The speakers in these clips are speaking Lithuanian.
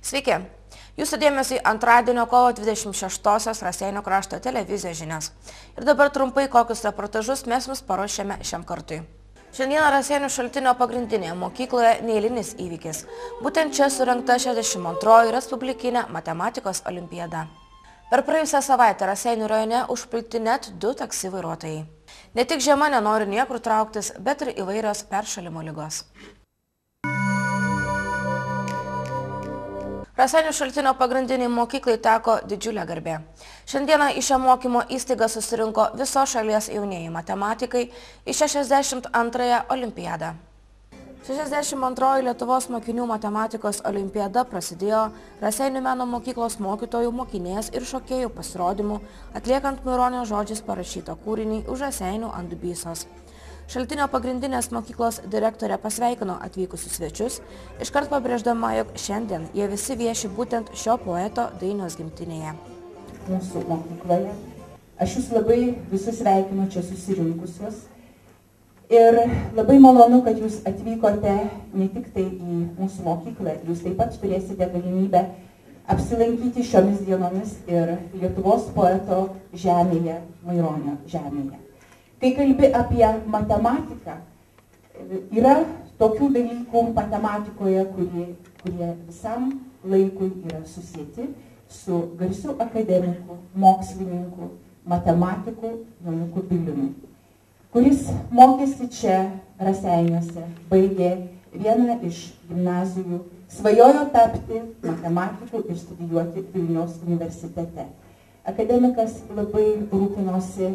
Sveiki! Jūsų dėmesį antradienio kovo 26-osios Raseinių krašto televizijos žinias. Ir dabar trumpai kokius reportažus mes jums paruošėme šiam kartui. Šiandieną Raseinių Šaltinio pagrindinėje mokykloje neeilinis įvykis. Būtent čia surengta 62-oji Respublikinė matematikos olimpiada. Per praėjusią savaitę Raseinių rajone užpulti net 2 taksi vairuotojai. Ne tik žiema nenori niekur trauktis, bet ir įvairios peršalimo ligos. Raseinių Šaltinio pagrindiniai mokyklai teko didžiulė garbė. Šiandieną į šią mokymo įstaigą susirinko visos šalies jaunieji matematikai į 62-ąją olimpiadą. 62-oji Lietuvos mokinių matematikos olimpiada prasidėjo Raseinių meno mokyklos mokytojų, mokinės ir šokėjų pasirodymų, atliekant Maironio žodžiais parašytą kūrinį Už Raseinių ant Dubysos. Šaltinio pagrindinės mokyklos direktorė pasveikino atvykusius svečius, iškart pabrėždama, jog šiandien jie visi vieši būtent šio poeto Dainiaus gimtinėje. Mūsų mokykloje. Aš jūs labai visus sveikinu čia susirinkusius. Ir labai malonu, kad jūs atvykote ne tik tai į mūsų mokyklą, jūs taip pat turėsite galimybę apsilankyti šiomis dienomis ir Lietuvos poeto žemėje, Maironio žemėje. Kai kalbi apie matematiką, yra tokių dalykų matematikoje, kurie visam laikui yra susieti su garsiu akademiku, mokslininku, matematiku Jonuku Biliumi, kuris mokėsi čia Raseiniuose, baigė vieną iš gimnazijų, svajojo tapti matematiku ir studijuoti Vilniaus universitete. Akademikas labai rūpinosi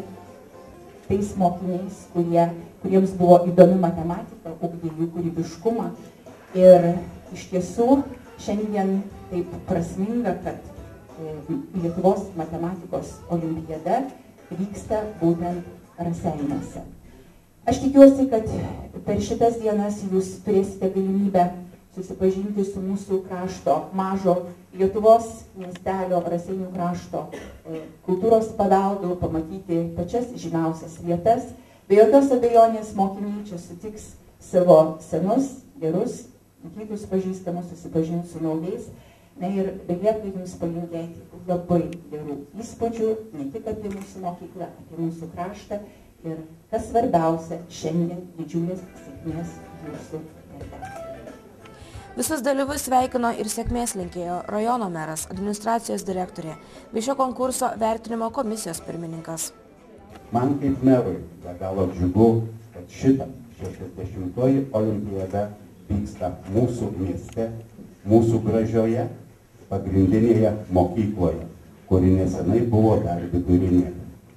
tais mokiniais, kuriems buvo įdomi matematika, ugdė jų kūrybiškumą. Ir iš tiesų šiandien taip prasminga, kad Lietuvos matematikos olimpiada vyksta būtent Raseiniuose. Aš tikiuosi, kad per šitas dienas jūs turėsite galimybę susipažinti su mūsų krašto, mažo Lietuvos miestelio Raseinių krašto kultūros paveldu, pamatyti pačias žymiausias vietas. Be jokios abejonės mokiniai čia sutiks savo senus, gerus, kitus pažįstamus, susipažinti su naujais. Na ir belieka jums palinkėti labai gerų įspūdžių, ne tik apie mūsų mokyklą, apie mūsų kraštą. Ir kas svarbiausia, šiandien didžiulės sėkmės jūsų darbe. Visus dalyvius sveikino ir sėkmės linkėjo rajono meras, administracijos direktorė bei šio konkurso vertinimo komisijos pirmininkas. Man kaip merui be galo džiugu, kad šita 60-oji olimpiada vyksta mūsų mieste, mūsų gražioje pagrindinėje mokykloje, kuri nesenai buvo dar vidurinė.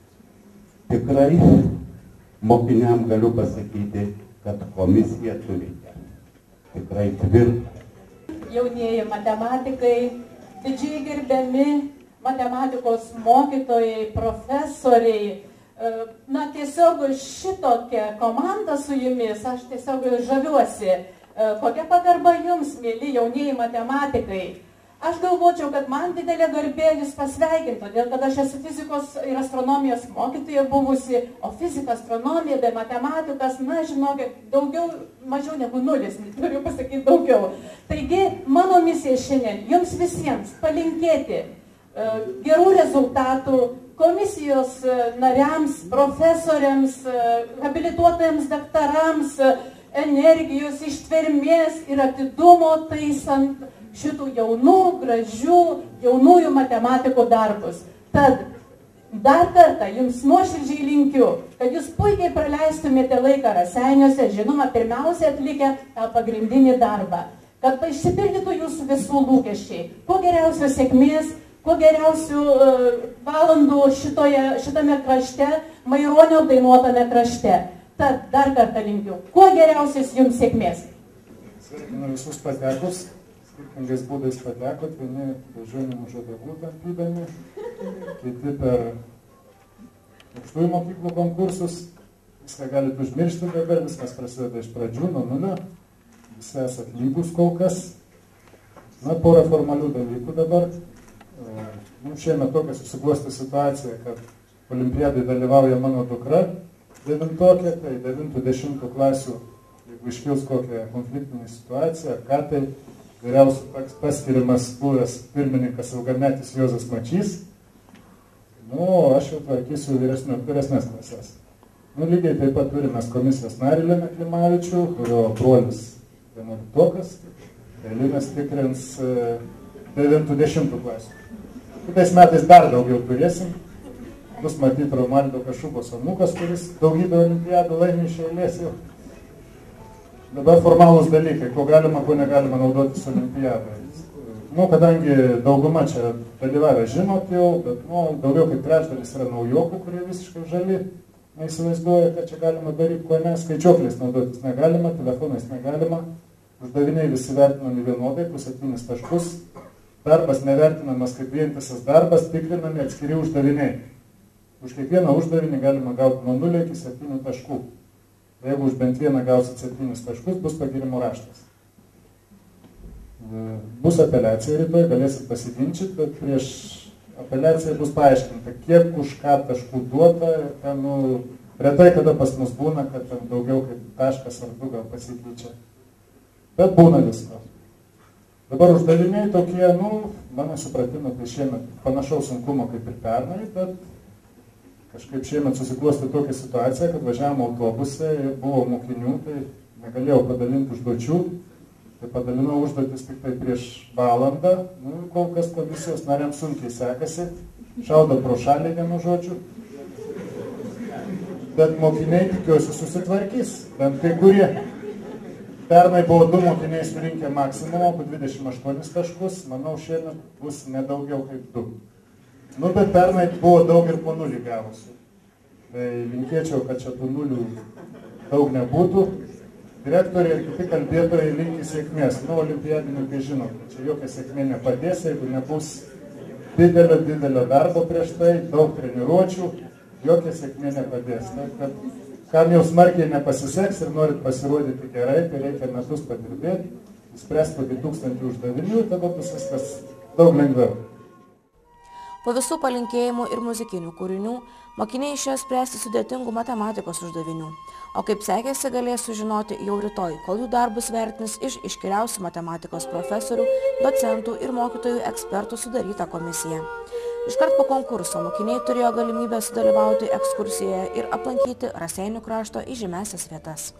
Tikrai mokiniam galiu pasakyti, kad komisiją turite. Tikrai tvirta. Jaunieji matematikai, didžiai gerbiami matematikos mokytojai, profesoriai. Na, tiesiog šitokia komanda su jumis, aš tiesiog žaviuosi. Kokia pagarba jums, mėly jaunieji matematikai. Aš galvočiau, kad man didelė garbė jūs pasveikinti, todėl kad aš esu fizikos ir astronomijos mokytoja buvusi, o fizika, astronomija, bei matematikas, na, žinokit, daugiau, mažiau negu 0, turiu pasakyti daugiau. Taigi, mano misija šiandien jums visiems palinkėti gerų rezultatų komisijos nariams, profesoriams, habilituotojams daktarams, energijos, ištvermės ir atidumo taisant šitų jaunų, gražių, jaunųjų matematikų darbus. Tad dar kartą jums nuoširdžiai linkiu, kad jūs puikiai praleistumėte laiką Raseiniuose, žinoma, pirmiausia atlikę tą pagrindinį darbą, kad išsipildytų jūsų visų lūkesčiai. Kuo geriausios sėkmės, kuo geriausių valandų šitame krašte, Maironio dainuotame krašte. Tad dar kartą linkiu, kuo geriausios jums sėkmės. Sveikinu visus patekus. Skirtingais būdais patekot, vieni bežionimų žadavų tampydami, kiti per aukštųjų mokyklų konkursus. Viską galite užmiršti dabar, viskas prasideda iš pradžių, nuo nulio. Visi esat lygūs kol kas. Na, porą formalių dalykų dabar. Mums šiemet tokia susiklostė situacija, kad olimpiadai dalyvauja mano dukra, 9-okė, tai 9-10 klasių, jeigu iškils kokią konfliktinę situaciją, ką tai vyriausių paskiriamas buvęs pirmininkas ilgametis Juozas Mačys. Aš jau tvarkysiu vyresnės klases. Lygiai taip pat turime komisijos narį Liną Klimavičių, kurio brolis 11-okas, tai Linas tikrins 9-10 klasių. Kitais metais dar daugiau turėsim. Bus matyti Romaldo Kašubos anūkas, kuris daugybę olimpiadų laimi iš eilės jau. Dabar formalūs dalykai, ko galima, ko negalima naudotis olimpiadai. Kadangi dauguma čia dalyvavę žinot jau, bet daugiau kaip trečdalis yra naujokų, kurie visiškai žali, neįsivaizduoja, kad čia galima daryti, ko ne, skaičiuokliais naudotis negalima, telefonais negalima, uždaviniai visi vertinami vienodai, plus 7 taškus, darbas nevertinamas kaip vientisas darbas, tikrinami atskiri uždaviniai. Už kiekvieną uždavinį galima gauti nuo 0 iki 7 taškų. Jeigu už bent vieną gausit 7 taškus, bus pagyrimo raštas. Bus apeliacija rytoj, galėsit pasiginčyti, bet prieš apeliaciją bus paaiškinta, kiek už ką taškų duota. Ir ten, retai kada pas mus būna, kad ten daugiau kaip taškas ar 2 gal pasikeičia. Bet būna visko. Dabar uždaviniai tokie, mano supratimu, tai šiemet panašaus sunkumo kaip ir pernai, bet kažkaip šiemet susiklosti tokią situaciją, kad važiavom autobuse ir buvo mokinių, tai negalėjau padalinti užduočių. Tai padalinau užduotis tik tai prieš valandą, kol kas komisijos nariams sunkiai sekasi, šaudo pro šalį vienu žodžiu. Bet mokiniai, tikiuosi, susitvarkys, bent kai kurie. Pernai buvo 2 mokiniai surinkę maksimumą, po 28 taškus, manau, šiemet bus nedaugiau kaip 2. Bet pernai buvo daug ir po 0 gavusių. Tai linkėčiau, kad čia tų 0 daug nebūtų. Direktoriai ir kiti kalbėtojai linki sėkmės. Olimpiadininkai žino, kad čia jokia sėkmė nepadės, jeigu nebus didelio darbo prieš tai, daug treniruočių, jokia sėkmė nepadės. Tai, kad kam jau smarkiai nepasiseks ir norit pasirodyti gerai, tai reikia metus padirbėti, spręsti po 1000 uždavinių, tada bus viskas daug lengviau. Po visų palinkėjimų ir muzikinių kūrinių mokiniai išėjo spręsti sudėtingų matematikos uždavinių, o kaip sekėsi galės sužinoti jau rytoj, kol jų darbus vertins iš iškiliausių matematikos profesorių, docentų ir mokytojų ekspertų sudaryta komisija. Iškart po konkurso mokiniai turėjo galimybę sudalyvauti ekskursijoje ir aplankyti Raseinių krašto įžymiausias vietas.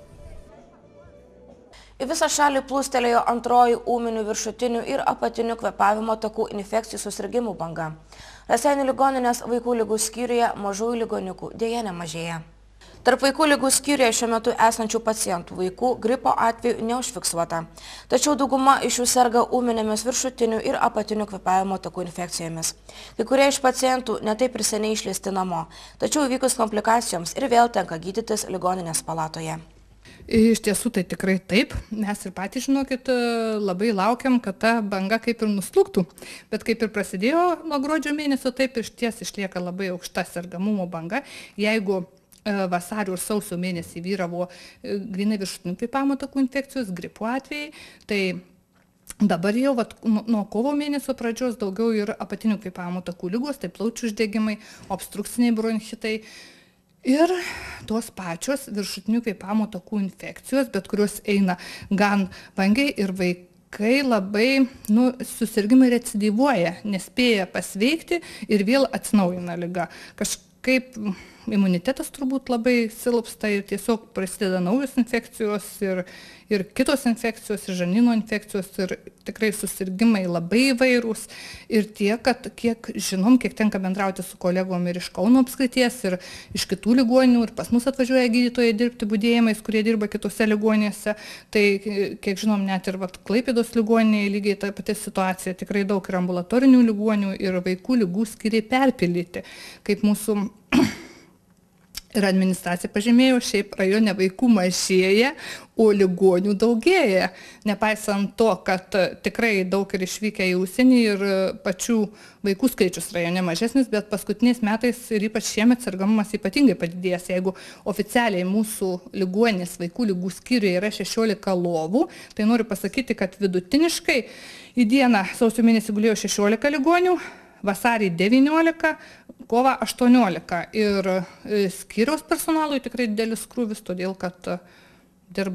Į visą šalį plūstelėjo antroji ūminių viršutinių ir apatinių kvėpavimo takų infekcijų susirgimų banga. Raseinių ligoninės vaikų ligų skyriuje mažųjų ligoniukų deja nemažėja. Tarp vaikų ligų skyriuje šiuo metu esančių pacientų vaikų gripo atveju neužfiksuota. Tačiau dauguma iš jų serga ūminėmis viršutinių ir apatinių kvėpavimo takų infekcijomis. Kai kurie iš pacientų netaip ir seniai išleisti namo, tačiau įvykus komplikacijoms ir vėl tenka gydytis ligoninės palatoje. Iš tiesų tai tikrai taip, mes ir patys, žinokit, labai laukiam, kad ta banga kaip ir nuslūgtų, bet kaip ir prasidėjo nuo gruodžio mėnesio, taip iš ties išlieka labai aukšta sergamumo banga. Jeigu vasario ir sausio mėnesį vyravo grynai viršutinių kvėpavimo takų infekcijos, gripo atvejai, tai dabar jau nuo kovo mėnesio pradžios daugiau ir apatinių kvėpavimo takų ligos, tai plaučių uždegimai, obstrukciniai bronchitai. Ir tos pačios viršutinių kvėpavimo takų infekcijos, bet kurios eina gan vangiai ir vaikai labai, susirgimai recidyvuoja, nespėja pasveikti ir vėl atsinaujina liga. Kažkaip imunitetas turbūt labai silpsta ir tiesiog prasideda naujos infekcijos ir kitos infekcijos, ir žarnyno infekcijos, ir tikrai susirgimai labai įvairūs. Ir tiek, kad kiek žinom, kiek tenka bendrauti su kolegom ir iš Kauno apskrities, ir iš kitų ligoninių, ir pas mus atvažiuoja gydytojai dirbti budėjimais, kurie dirba kitose ligoninėse, tai kiek žinom, net ir Klaipėdos ligoninėje lygiai ta pati situacija, tikrai daug ir ambulatorinių ligonių, ir vaikų ligų skyriai perpildyti, kaip mūsų ir administracija pažymėjo, šiaip rajone vaikų mažėja, o ligonių daugėja. Nepaisant to, kad tikrai daug ir išvykę į užsienį ir pačių vaikų skaičius rajone mažesnis, bet paskutiniais metais ir ypač šiemet sergamumas ypatingai padidėjęs. Jeigu oficialiai mūsų ligoninės vaikų ligų skyriuje yra 16 lovų, tai noriu pasakyti, kad vidutiniškai į dieną sausio mėnesį gulėjo 16 ligonių, vasarį 19, kovą 18. Ir skyriaus personalui tikrai didelis krūvis, todėl kad dirba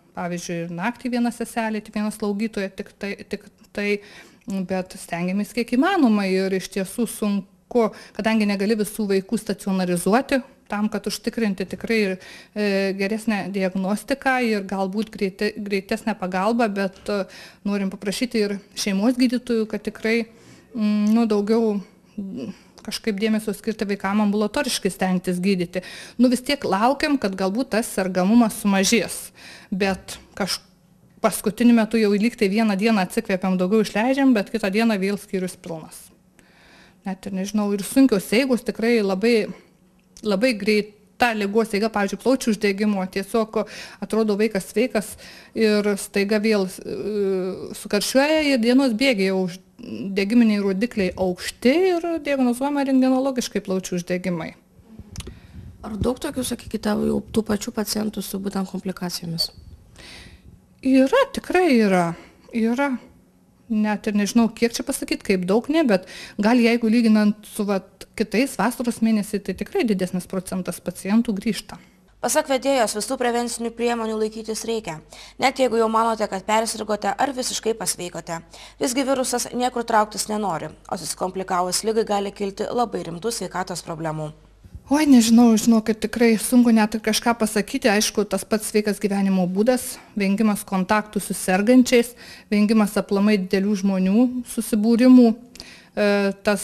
pavyzdžiui, ir naktį viena seselė, viena slaugytoja, tik tai, bet stengiamės kiek įmanoma ir iš tiesų sunku, kadangi negali visų vaikų stacionarizuoti, tam, kad užtikrinti tikrai geresnę diagnostiką ir galbūt greitesnę pagalbą, bet norim paprašyti ir šeimos gydytojų, kad tikrai daugiau kažkaip dėmesio skirti vaikam ambulatoriškai stengtis gydyti. Vis tiek laukiam, kad galbūt tas sergamumas sumažės, bet paskutiniu metu jau lygtai vieną dieną atsikvėpiam, daugiau išleidžiam, bet kitą dieną vėl skyrius pilnas. Net ir nežinau, ir sunkios eigos tikrai labai greita ligos eiga, pavyzdžiui, plaučių uždegimo, tiesiog atrodo vaikas sveikas ir staiga vėl sukarščiuoja ir dienos bėgiai jau uždegiminiai rodikliai aukšti ir diagnozuojama rentgenologiškai plaučių uždegimai. Ar daug tokių, sakykite, jau tų pačių pacientų su būtent komplikacijomis? Yra, tikrai yra. Net ir nežinau, kiek čia pasakyti, kaip daug ne, bet gal jeigu lyginant su kitais vasaros mėnesiai, tai tikrai didesnis procentas pacientų grįžta. Pasak vedėjos, visų prevencinių priemonių laikytis reikia. Net jeigu jau manote, kad persirgote ar visiškai pasveikote. Visgi virusas niekur trauktis nenori, o susikomplikavus ligai gali kilti labai rimtų sveikatos problemų. Oi, nežinau, kad tikrai sunku net ir kažką pasakyti. Aišku, tas pats sveikas gyvenimo būdas, vengimas kontaktų su sergančiais, vengimas aplamai didelių žmonių susibūrimų, tas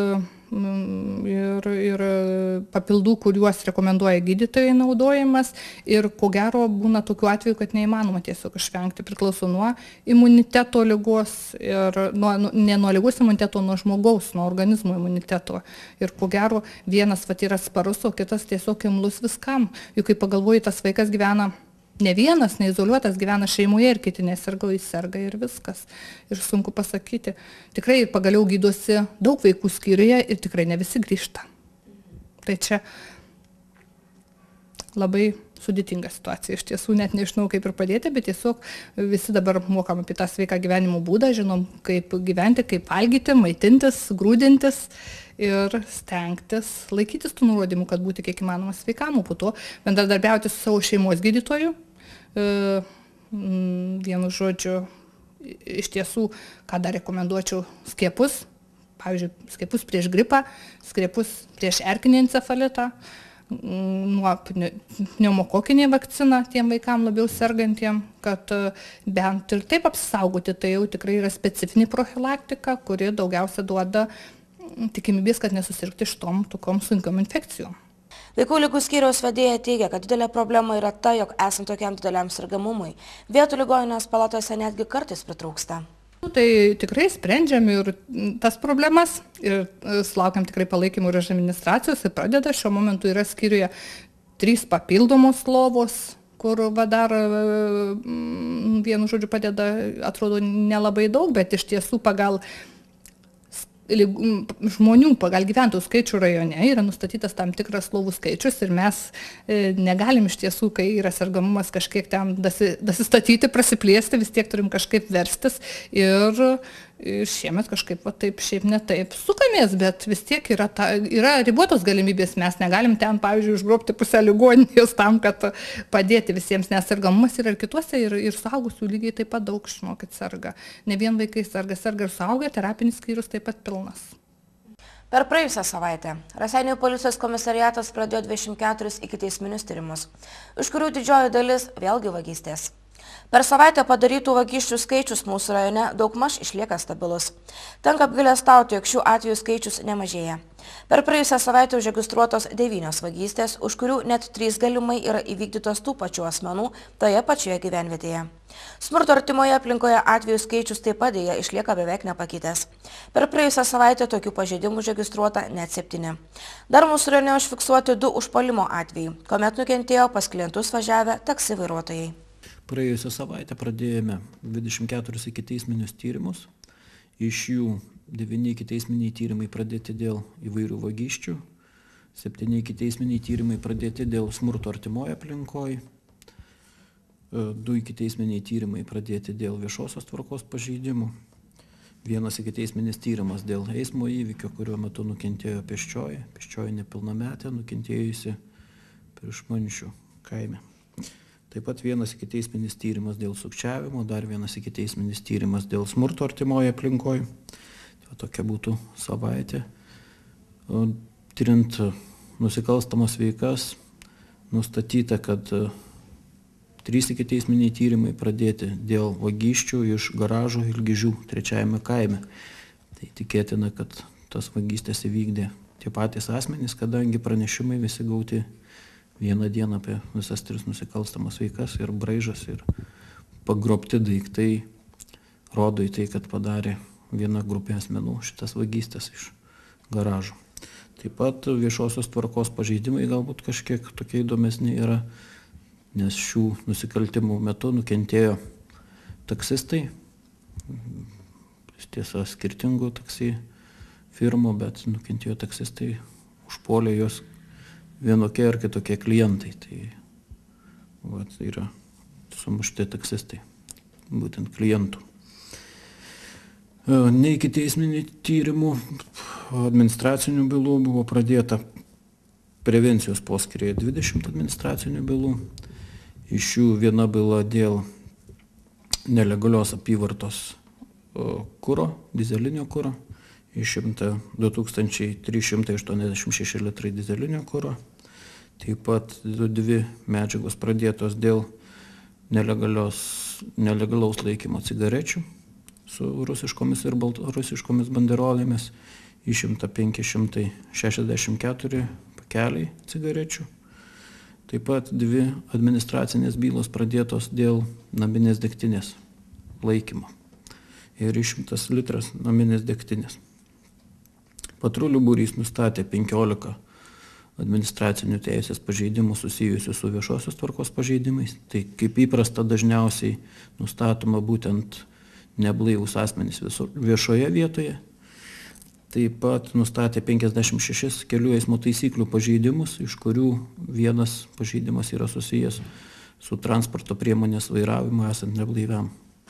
ir papildų, kuriuos rekomenduoja gydytojai naudojimas. Ir ko gero būna tokių atvejų, kad neįmanoma tiesiog išvengti, priklauso nuo imuniteto ligos ir ne nuo ligos imuniteto, nuo žmogaus, nuo organizmo imuniteto. Ir ko gero vienas yra sparus, o kitas tiesiog imlus viskam. Juk kai pagalvoji, tas vaikas gyvena ne vienas, neizoliuotas, gyvena šeimoje ir kiti neserga, jis serga ir viskas. Ir sunku pasakyti. Tikrai pagaliau gydosi daug vaikų skyriuje ir tikrai ne visi grįžta. Tai čia labai sudėtinga situacija. Iš tiesų net nežinau, kaip ir padėti, bet tiesiog visi dabar mokam apie tą sveiką gyvenimo būdą, žinom, kaip gyventi, kaip valgyti, maitintis, grūdintis ir stengtis laikytis tų nurodymų, kad būti kiek įmanoma sveikam, po to bendradarbiauti su savo šeimos gydytoju. Vienu žodžiu, iš tiesų, ką dar rekomenduočiau, skiepus, pavyzdžiui, skiepus prieš gripą, skiepus prieš erkinį encefalitą, nuo pneumokokinė vakcina tiem vaikam labiau sergantiem, kad bent ir taip apsaugoti, tai jau tikrai yra specifinė profilaktika, kuri daugiausia duoda tikimybės, kad nesusirgti šitom tokiom sunkiom infekcijom. Vaikų ligų skyriaus vedėja teigia, kad didelė problema yra ta, jog esant tokiam dideliam sergamumui, vietų ligoninės palatose netgi kartais pritrūksta. Tai tikrai sprendžiam ir tas problemas ir sulaukiam tikrai palaikymų ir iš administracijos ir pradeda. Šiuo momentu yra skyriuje 3 papildomos lovos, kur dar vienu žodžiu padeda, atrodo, nelabai daug, bet iš tiesų pagal žmonių, pagal gyventojų skaičių rajone yra nustatytas tam tikras lovų skaičius ir mes negalim iš tiesų, kai yra sergamumas kažkiek ten dasistatyti, prasiplėsti, vis tiek turim kažkaip verstis ir šiemet kažkaip taip šiaip ne taip sukamės, bet vis tiek yra ribotos galimybės, mes negalim ten, pavyzdžiui, užgrobti pusę ligoninės tam, kad padėti visiems, nes sergamumas yra ir kituose, ir suaugusių lygiai taip pat daug, žinokit, serga. Ne vien vaikai serga ir suaugę, terapinis skyrius taip pat pilnas. Per praėjusią savaitę Raseinių policijos komisariatas pradėjo 24 ikiteisminius tyrimus, iš kurių didžioji dalis vėlgi vagystės. Per savaitę padarytų vagysčių skaičius mūsų rajone daugmaž išlieka stabilus. Tenka apgailestauti, jog šių atvejų skaičius nemažėja. Per praėjusią savaitę užregistruotos 9 vagystės, už kurių net 3 galimai yra įvykdytos tų pačių asmenų toje pačioje gyvenvietėje. Smurto artimoje aplinkoje atvejų skaičius taip pat dėja išlieka beveik nepakitęs. Per praėjusią savaitę tokių pažeidimų užregistruota net 7. Dar mūsų rajone užfiksuoti 2 užpuolimo atvejai, kuomet nukentėjo pas klientus važiavę taksi vairuotojai. Praėjusią savaitę pradėjome 24 ikiteisminius tyrimus, iš jų 9 ikiteisminiai tyrimai pradėti dėl įvairių vagysčių, 7 ikiteisminiai tyrimai pradėti dėl smurto artimoje aplinkoje, 2 ikiteisminiai tyrimai pradėti dėl viešosios tvarkos pažeidimų, 1 ikiteisminis tyrimas dėl eismo įvykio, kuriuo metu nukentėjo pėsčioji nepilnametė, nukentėjusi Priešmanšių kaime. Taip pat vienas ikiteisminis tyrimas dėl sukčiavimo, dar vienas ikiteisminis tyrimas dėl smurto artimoje aplinkoje. Tai tokia būtų savaitė. Tyrint nusikalstamas veikas, nustatyta, kad 3 ikiteisminiai tyrimai pradėti dėl vagysčių iš garažo Ilgižių 3 kaime. Tai tikėtina, kad tas vagystės įvykdė tie patys asmenys, kadangi pranešimai visi gauti vieną dieną apie visas 3 nusikalstamas veikas ir braižas ir pagrobti daiktai rodo į tai, kad padarė viena grupė asmenų šitas vagystės iš garažo. Taip pat viešosios tvarkos pažeidimai galbūt kažkiek tokie įdomesni yra, nes šių nusikaltimų metu nukentėjo taksistai, tiesa skirtingų taksi firmų, bet nukentėjo taksistai, užpuolė jos vienokie ar kitokie klientai. Tai yra sumušti taksistai, būtent klientų. Ne ikiteisminių tyrimų, administracinių bylų buvo pradėta prevencijos poskyryje 20 administracinių bylų. Iš jų viena byla dėl nelegalios apyvartos kuro, dizelinio kuro, išimta 2386 litrai dizelinio kuro. Taip pat 2 medžiagos pradėtos dėl nelegalaus laikymo cigarečių su rusiškomis ir baltarusiškomis banderolėmis, išimta 564 pakeliai cigarečių. Taip pat 2 administracinės bylos pradėtos dėl naminės degtinės laikymo ir išimtas litras naminės degtinės. Patrulių būrys nustatė 15 administracinių teisės pažeidimų susijusių su viešosios tvarkos pažeidimais. Tai kaip įprasta dažniausiai nustatoma būtent neblaivūs asmenys viešoje vietoje. Taip pat nustatė 56 kelių eismo taisyklių pažeidimus, iš kurių vienas pažeidimas yra susijęs su transporto priemonės vairavimu esant neblaiviam.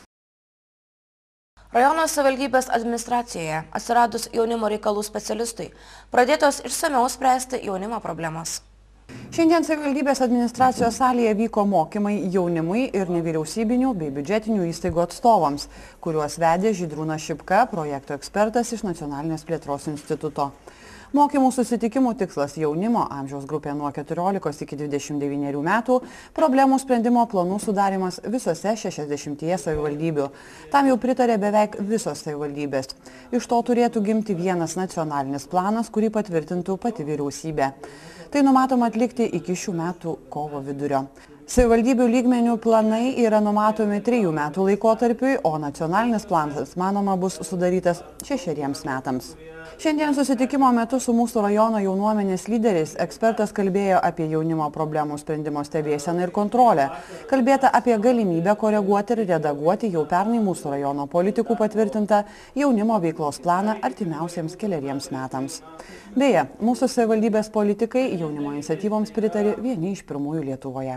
Rajono savivaldybės administracijoje atsiradus jaunimo reikalų specialistui pradėtos išsamiau spręsti jaunimo problemas. Šiandien savivaldybės administracijos salėje vyko mokymai jaunimui ir nevyriausybinių bei biudžetinių įstaigų atstovams, kuriuos vedė Žydrūnas Šipka, projekto ekspertas iš Nacionalinės plėtros instituto. Mokymų susitikimų tikslas jaunimo amžiaus grupė nuo 14 iki 29 metų, problemų sprendimo planų sudarimas visose 60 savivaldybių. Tam jau pritarė beveik visos savivaldybės. Iš to turėtų gimti vienas nacionalinis planas, kurį patvirtintų pati vyriausybė. Tai numatoma atlikti iki šių metų kovo vidurio. Savivaldybių lygmenių planai yra numatomi 3 metų laikotarpiui, o nacionalinis planas, manoma, bus sudarytas 6 metams. Šiandien susitikimo metu su mūsų rajono jaunuomenės lyderiais ekspertas kalbėjo apie jaunimo problemų sprendimo stebėseną ir kontrolę. Kalbėta apie galimybę koreguoti ir redaguoti jau pernai mūsų rajono politikų patvirtintą jaunimo veiklos planą artimiausiems 4 metams. Beje, mūsų savivaldybės politikai jaunimo iniciatyvoms pritarė vieni iš pirmųjų Lietuvoje.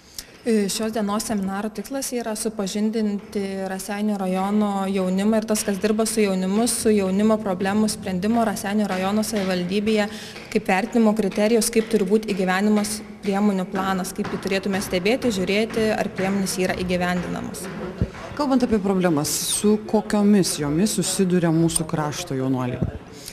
Šios dienos seminaro tikslas yra supažindinti Raseinių rajono jaunimą ir tas, kas dirba su jaunimu, su jaunimo problemų sprendimo Raseinių rajono savivaldybėje, kaip vertinimo kriterijus, kaip turi būti įgyvenimas priemonių planas, kaip jį turėtume stebėti, žiūrėti, ar priemonės yra įgyvendinamas. Kalbant apie problemas, su kokiomis jomis susiduria mūsų krašto jaunuoliai?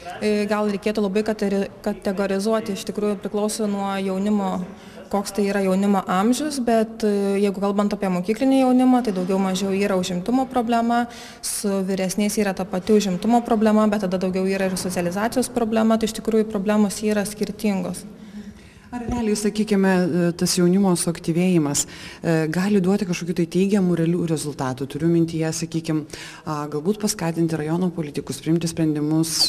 Gal reikėtų labai kategorizuoti, iš tikrųjų priklauso nuo jaunimo, koks tai yra jaunimo amžius, bet jeigu kalbant apie mokyklinį jaunimą, tai daugiau mažiau yra užimtumo problema, su vyresniais yra ta pati užimtumo problema, bet tada daugiau yra ir socializacijos problema, tai iš tikrųjų problemos yra skirtingos. Ar realiai, sakykime, tas jaunimo suaktyvėjimas gali duoti kažkokių tai teigiamų realių rezultatų? Turiu mintyje, sakykime, galbūt paskatinti rajono politikus, priimti sprendimus,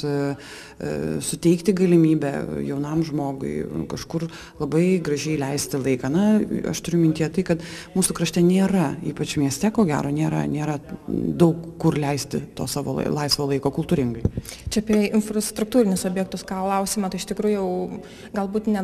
suteikti galimybę jaunam žmogui kažkur labai gražiai leisti laiką. Na, aš turiu mintyje tai, kad mūsų krašte nėra, ypač mieste, ko gero, nėra daug kur leisti to savo laisvo laiko kultūringai. Čia apie infrastruktūrinius objektus, ką klausime, tai iš tikrųjų galbūt nedaug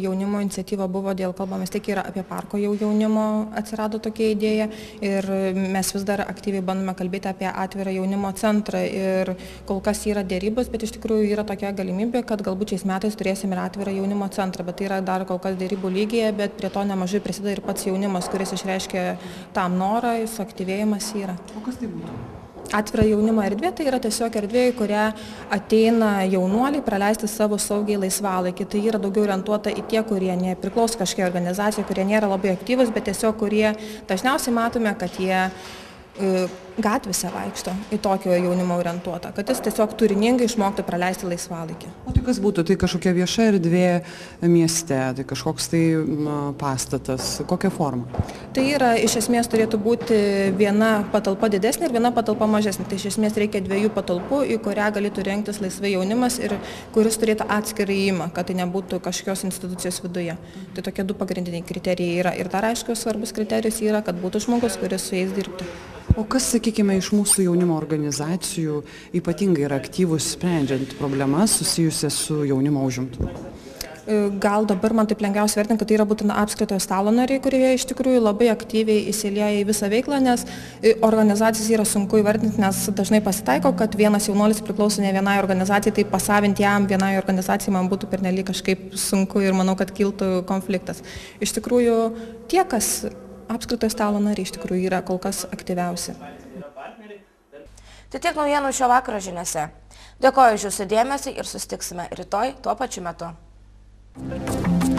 jaunimo iniciatyva buvo dėl, kalbamės tik yra apie parko jau jaunimo, atsirado tokia idėja ir mes vis dar aktyviai bandome kalbėti apie atvirą jaunimo centrą ir kol kas yra dėrybos, bet iš tikrųjų yra tokia galimybė, kad galbūt šiais metais turėsim ir atvirą jaunimo centrą, bet tai yra dar kol kas dėrybų lygyje, bet prie to nemažai prisideda ir pats jaunimas, kuris išreiškia tam norą, suaktyvėjimas yra. O kas tai būtų? Atvira jaunimo erdvė tai yra tiesiog erdvė, į kurią ateina jaunuoliai praleisti savo saugiai laisvalaikį. Tai yra daugiau orientuota į tie, kurie nepriklauso kažkokiai organizacijai, kurie nėra labai aktyvus, bet tiesiog kurie dažniausiai matome, kad jie gatvėse vaikšto į tokio jaunimo orientuotą, kad jis tiesiog turiningai išmoktų praleisti laisvalaikį. O tai kas būtų? Tai kažkokia vieša erdvė mieste, tai kažkoks tai pastatas, kokia forma? Tai yra, iš esmės turėtų būti viena patalpa didesnė ir viena patalpa mažesnė. Tai iš esmės reikia 2 patalpų, į kurią galėtų rengtis laisvai jaunimas ir kuris turėtų atskirą įėjimą, kad tai nebūtų kažkokios institucijos viduje. Tai tokie 2 pagrindiniai kriterijai yra. Ir dar aišku, svarbus kriterijus yra, kad būtų žmogus, kuris su jais dirbtų. O kas, sakykime, iš mūsų jaunimo organizacijų ypatingai yra aktyvus sprendžiant problemas susijusias su jaunimo užimtumu? Gal dabar man taip lengviausia vertinti, kad tai yra būtent apskritojo stalo nariai, kurie iš tikrųjų labai aktyviai įsilieja į visą veiklą, nes organizacijas yra sunku įvardinti, nes dažnai pasitaiko, kad vienas jaunuolis priklauso ne vienai organizacijai, tai pasavinti jam vienai organizacijai man būtų pernelyg kažkaip sunku ir manau, kad kiltų konfliktas. Iš tikrųjų, tie, kas apskritojo stalo nariai iš tikrųjų yra kol kas aktyviausi. Tai tiek naujienų šio vakaro žiniose. Dėkoju už jūsų dėmesį ir susitiksime rytoj tuo pačiu metu.